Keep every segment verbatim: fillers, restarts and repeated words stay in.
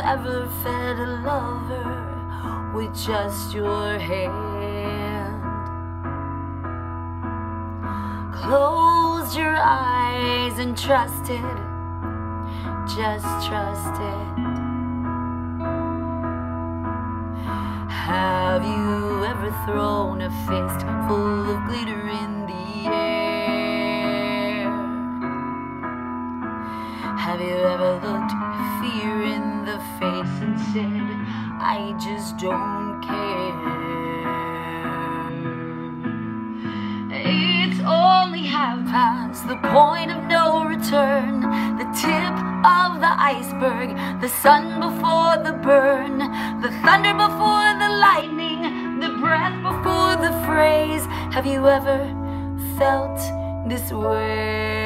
ever fed a lover with just your hand? Closed your eyes and trusted, just trusted. Have you ever thrown a fist full of glitter in the air? Have you ever looked fear in the face and said, I just don't care? It's only half past, the point of no return, the tip of the iceberg, the sun before the burn, the thunder before the lightning, the breath before the phrase. Have you ever felt this way?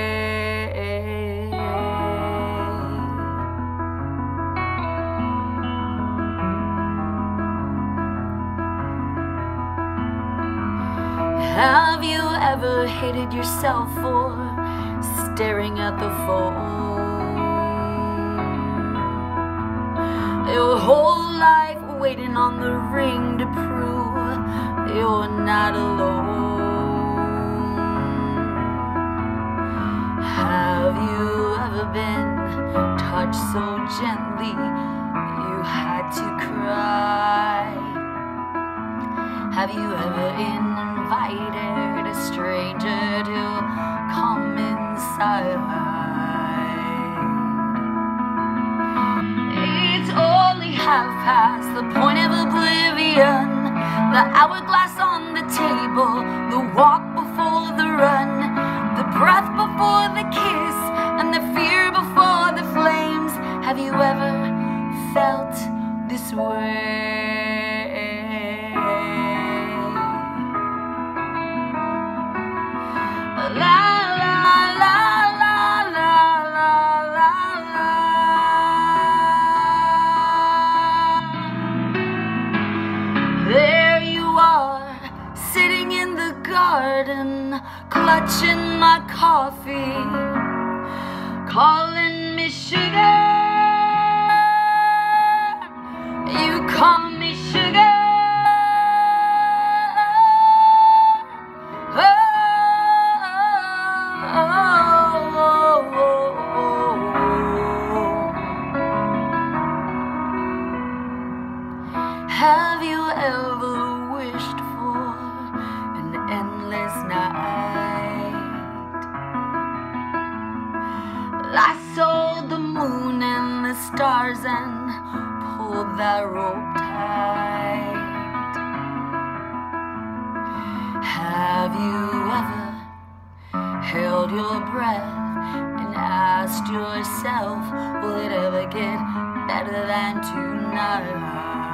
Have you ever hated yourself for staring at the phone? Your whole life waiting on the ring to prove you're not alone. Have you ever been touched so gently you had to cry? Have you ever invited a stranger to come inside? It's only half past, the point of oblivion, the hourglass on the table, the walk before the run, the breath before the kiss, and the fear before the flames. Have you ever felt this way? La la la la la la la. There you are, sitting in the garden, clutching my coffee, calling me sugar. You call me sugar. Have you ever wished for an endless night? I sold the moon and the stars and pulled that rope tight. Have you ever held your breath and asked yourself, will it ever get better than tonight?